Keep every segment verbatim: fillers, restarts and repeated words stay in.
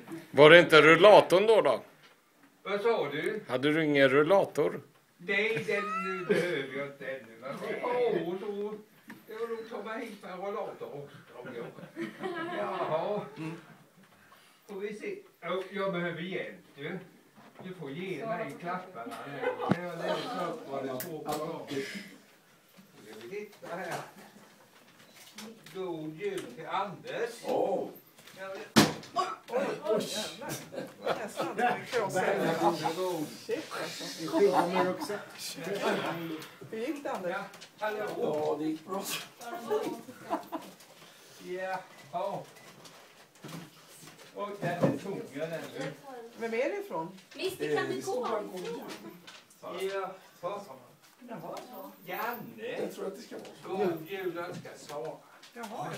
Var det inte rullatorn då då? Vad sa du? Hade du ingen rullator? Nej, den behöver jag inte ännu. Åh, så... Jag vill nog ta mig hit med en rullator också, tror jag. Jaha. Får vi se. Jag, jag behöver hjälp, du. Du får ge mig klapparna. Jag läser upp vad det står på dem. Ska vi titta här. God jul till Anders. Åh! Oj, oj, jävlar. Nästan. Varsågod. Shit alltså. också. Hur gick det, Anders? Ja, hallå. Ja, det gick bra. Jaha. Och den är tung, den nu. Vem är det ifrån? Mister kan du gå? Jaha. Janne. Jag tror att det ska vara så. God jul önskar Sara. Jaha.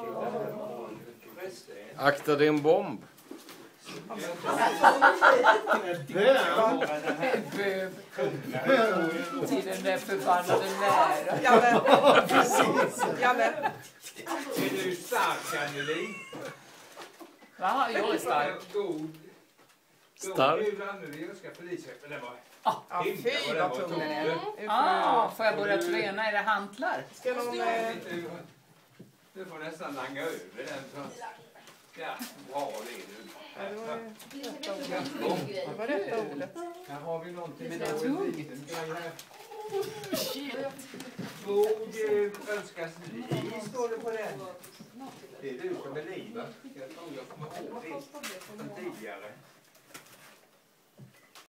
Akta din bomb. Till den där förbannade nära. Janne. Janne. Är du stark, Anneli? Va? Jag är stark. God. Stark. God jul, Anneli. Jag ska Felicia. Men den var... Ja, fy vad tung den är. Ah, får jag börja träna? Är det hantlar? Ska någon... eh, Du får nästan langa över den. Så. Ja, bra det är du. Ja, det var ju rätta ordet. Det var rätta ordet. Här har vi någonting. Men det är tungt. God jul önskas Li, står det på den. Det är du som är Li, va? Jag tror jag kommer ihåg det från tidigare.